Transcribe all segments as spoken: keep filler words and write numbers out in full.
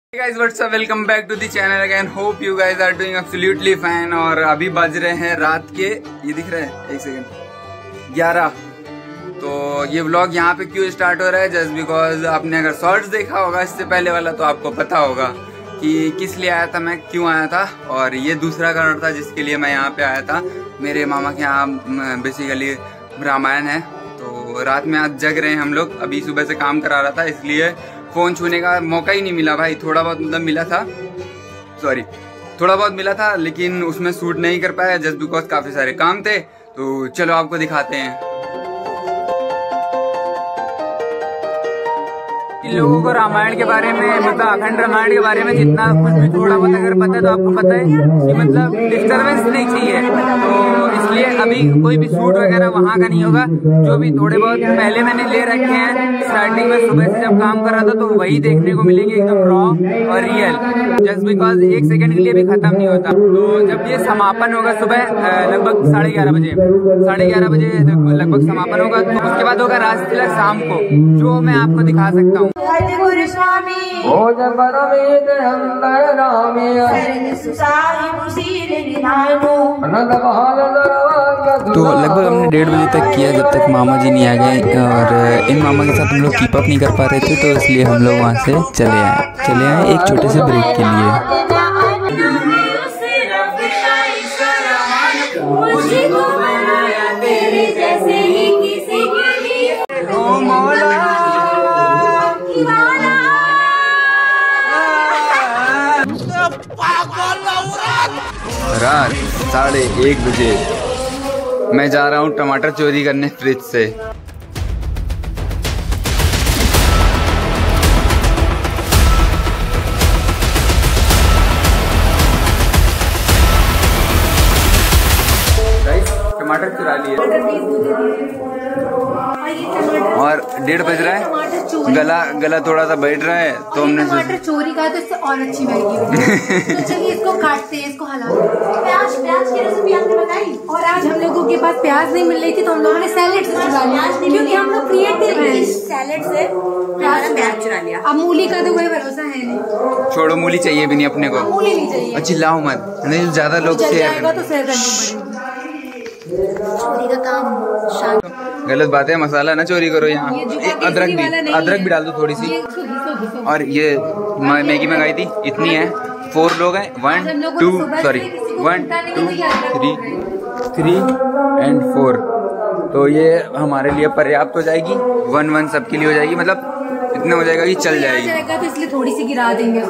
Hey guys, what's up? Welcome back to the channel again. Hope you guys are doing absolutely fine. और अभी बज रहे हैं रात के, ये दिख रहा है एक सेकंड, ग्यारह। तो ये व्लॉग यहाँ पे क्यों स्टार्ट हो रहा है? जस्ट बिकॉज आपने अगर शॉर्ट्स देखा होगा इससे पहले वाला तो आपको पता होगा कि किस लिए आया था, मैं क्यों आया था। और ये दूसरा कारण था जिसके लिए मैं यहाँ पे आया था। मेरे मामा के यहाँ बेसिकली रामायण है, तो रात में आज जग रहे हैं हम लोग। अभी सुबह से काम करा रहा था इसलिए फोन छूने का मौका ही नहीं मिला भाई। थोड़ा बहुत मतलब मिला था, सॉरी थोड़ा बहुत मिला था, लेकिन उसमें शूट नहीं कर पाया जस्ट बिकॉज काफी सारे काम थे। तो चलो आपको दिखाते हैं। इन लोगों को रामायण के बारे में, मतलब अखंड रामायण के बारे में जितना कुछ भी थोड़ा बहुत अगर पता है तो आपको पता है कि मतलब डिस्टर्बेंस नहीं चाहिए। तो इसलिए अभी कोई भी शूट वगैरह वहाँ का नहीं होगा। जो भी थोड़े बहुत पहले मैंने ले रखे हैं स्टार्टिंग में सुबह से जब काम कर रहा था, तो वही देखने को मिलेंगे एकदम रॉ और रियल, जस्ट बिकॉज एक सेकंड के लिए भी खत्म नहीं होता। तो जब ये समापन होगा सुबह लगभग साढ़े ग्यारह बजे साढ़े ग्यारह बजे लगभग समापन होगा, तो उसके बाद होगा राज तिलक शाम को, जो मैं आपको दिखा सकता हूँ। तो लगभग हमने डेढ़ बजे तक किया जब तक मामा जी नहीं आ गए, और इन मामा के साथ हम लोग कीप अप नहीं कर पा रहे थे, तो इसलिए हम लोग वहाँ से चले आए चले आए एक छोटे से ब्रेक के लिए। रात साढ़े एक बजे मैं जा रहा हूँ टमाटर चोरी करने फ्रिज से। टमाटर चुरा लिए और डेढ़ बज रहा है, गला गला थोड़ा सा बैठ रहा है, तो हमने टमाटर चोरी का है तो इससे और अच्छी मैगी। तो चलिए इसको काटते हैं, इसको हलाते हैं। प्याज प्याज की रेसिपी आपने बताई, और आज हम लोगों के पास प्याज नहीं मिल रही थी तो हम लोगों ने सैलेड से चुरा लिया, क्योंकि हम लोग क्रिएटिव हैं। सैलेड से प्याज प्याज चुरा लिया। अब मूली का तो कोई भरोसा है नहीं। छोड़ो, मूली चाहिए भी नहीं अपने को, मूली नहीं चाहिए। अच्छी लाओ मत, नहीं ज्यादा लोग शेयर तो शेयर करनी पड़ेगी। चोरी का काम गलत बात है, मसाला ना चोरी करो। यहाँ अदरक भी अदरक भी डाल दो थोड़ी सी। और ये मैगी मंगाई थी, इतनी है, फोर लोग हैं, one two sorry one two three three and four, तो ये हमारे लिए पर्याप्त हो जाएगी। वन वन सबके लिए हो जाएगी, मतलब इतना हो जाएगा कि चल जाएगी। तो इसलिए थोड़ी सी गिरा देंगे।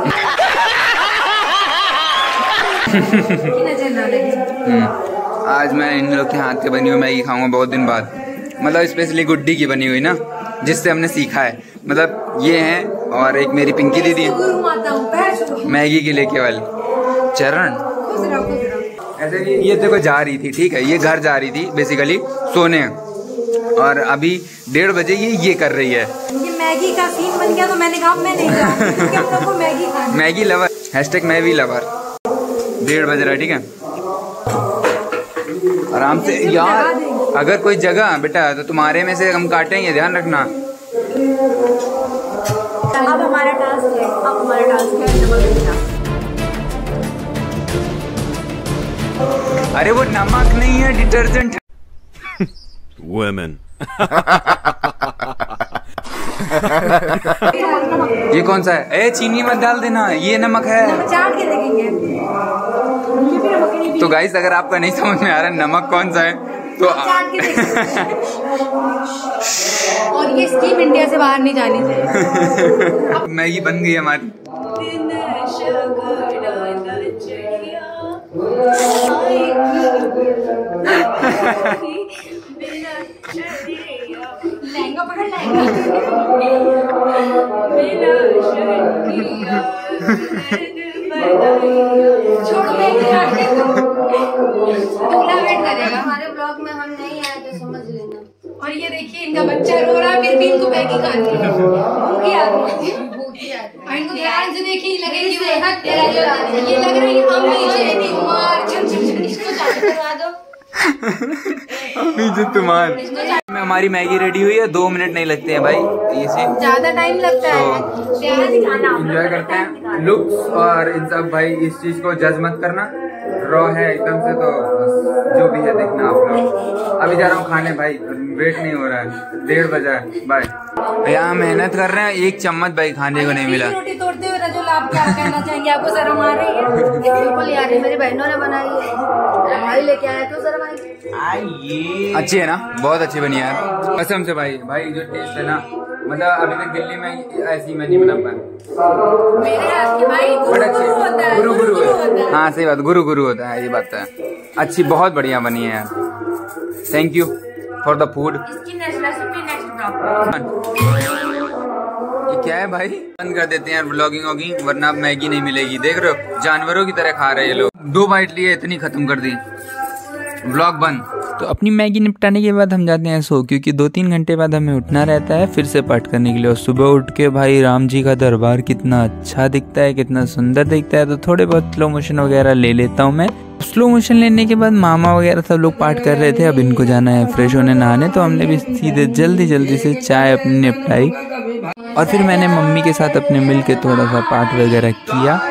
आज मैं इन लोग के हाथ के बनी हुई मैगी खाऊंगा बहुत दिन बाद, मतलब स्पेशली गुड्डी की बनी हुई ना, जिससे हमने सीखा है। मतलब ये है, और एक मेरी पिंकी दीदी है मैगी के लिए केवल चरण। ऐसे कि ये देखो जा रही थी, ठीक है, ये घर जा रही थी बेसिकली सोने, और अभी डेढ़ बजे ये ये कर रही है। ये मैगी का सीन बन गया, तो मैंने कहा मैं नहीं जाऊंगी, क्योंकि हम लोग को मैगी खानी। मैगी लवर, हैशटैग मैं भी लवर। डेढ़ बज रहा है, ठीक है, आराम से यार। अगर कोई जगह बेटा तो तुम्हारे में से हम काटेंगे, ध्यान रखना। अब हमारा टास्क है, अब हमारा टास्क है नमक देना। अरे वो नमक नहीं है, डिटर्जेंट है। Women. ये कौन सा है? ए चीनी मत डाल देना, ये नमक है। चाट के देखेंगे। तो गाइस अगर आपका नहीं समझ में आ रहा नमक कौन सा है तो चाट के देखेंगे। और ये स्कीम इंडिया से बाहर नहीं जानी चाहिए। मैगी बन गई हमारी। लहंगा पकड़ लहंगा। छोड़ो वेट करेगा। हमारे ब्लॉग में हम नहीं आए तो समझ लेना। और ये देखिए इनका बच्चा रो रहा है, फिर भी इनको मैगी खानी है। भूखी आदमी, और इनको ध्यान से देखिए, लगे कि ये लग रहा है हम नीचे नहीं मार। इसको चाट करवा दो। नीचे तुम्हार में हमारी मैगी रेडी हुई है, दो मिनट नहीं लगते हैं भाई, इसे ज्यादा टाइम लगता है। एंजॉय करते हैं लुक्स और इन सब। भाई इस चीज को जज मत करना, रॉ है एकदम से, तो बस जो भी है देखना आप लोग। अभी जा रहा हूँ खाने भाई, वेट नहीं हो रहा है, डेढ़ बजा है। बाय। यहाँ मेहनत कर रहे हैं, एक चम्मच भाई खाने को नहीं मिला। रोटी तोड़ते हुए रजोल आप क्या कहना चाहेंगे? आपको शर्म आ रही है? बिल्कुल यार, मेरी बहनों ने बनाई है, भाई लेके आया तो शर्म आई। अच्छी है ना, बहुत अच्छी बनी यार कसम से भाई। भाई जो टेस्ट है ना, मतलब अभी तक दिल्ली में ऐसी मैं नहीं बना पाया। मेरे हाथ की भाई गुरु गुरु होता है, गुरु गुरु होता है। है। हाँ सही बात, गुरु गुरु होता है, ये बात है। अच्छी, बहुत बढ़िया बनी है यार। Thank you for the food. इसकी नेक्स्ट रेसिपी नेक्स्ट ब्लॉग। ये क्या है भाई? बंद कर देते हैं यार व्लॉगिंग वॉगिंग, वरना अब मैगी नहीं मिलेगी। देख रहे हो जानवरों की तरह खा रहे हैं ये लोग। दो बाइट लिए इतनी खत्म कर दी, व्लॉग बंद। तो अपनी मैगी निपटाने के बाद हम जाते हैं सो, क्योंकि दो तीन घंटे बाद हमें उठना रहता है फिर से पाठ करने के लिए। और सुबह उठ के भाई राम जी का दरबार कितना अच्छा दिखता है, कितना सुंदर दिखता है। तो थोड़े बहुत स्लो मोशन वगैरह ले लेता हूँ मैं। स्लो मोशन लेने के बाद मामा वगैरह सब लोग पाठ कर रहे थे, अब इनको जाना है फ्रेश होने नहाने, तो हमने भी सीधे जल्दी जल्दी से चाय अपनी निपटाई और फिर मैंने मम्मी के साथ अपने मिल के थोड़ा सा पाठ वगैरह किया।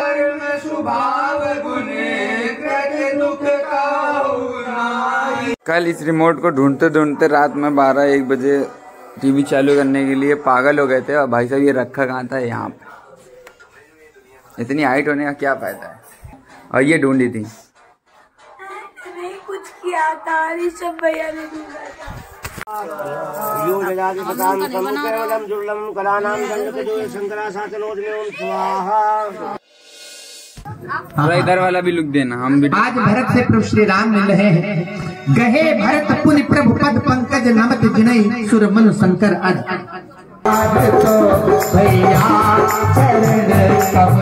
कल इस रिमोट को ढूंढते ढूंढते रात में बारह एक बजे टीवी चालू करने के लिए पागल हो गए थे। और भाई साहब ये रखा कहाँ था? यहाँ पे। इतनी हाइट होने का क्या फायदा है? और ये ढूंढी थी, नहीं कुछ किया था ऋषभ भैया ने थोड़ा इधर वाला भी लुक देना। हम भी आज भरत से प्रभु श्री राम मिल रहे हैं, गहे भरत पुनि प्रभु पद पंकज नमत जिनई सुर मनु शंकर आज। आज तो भैया चरण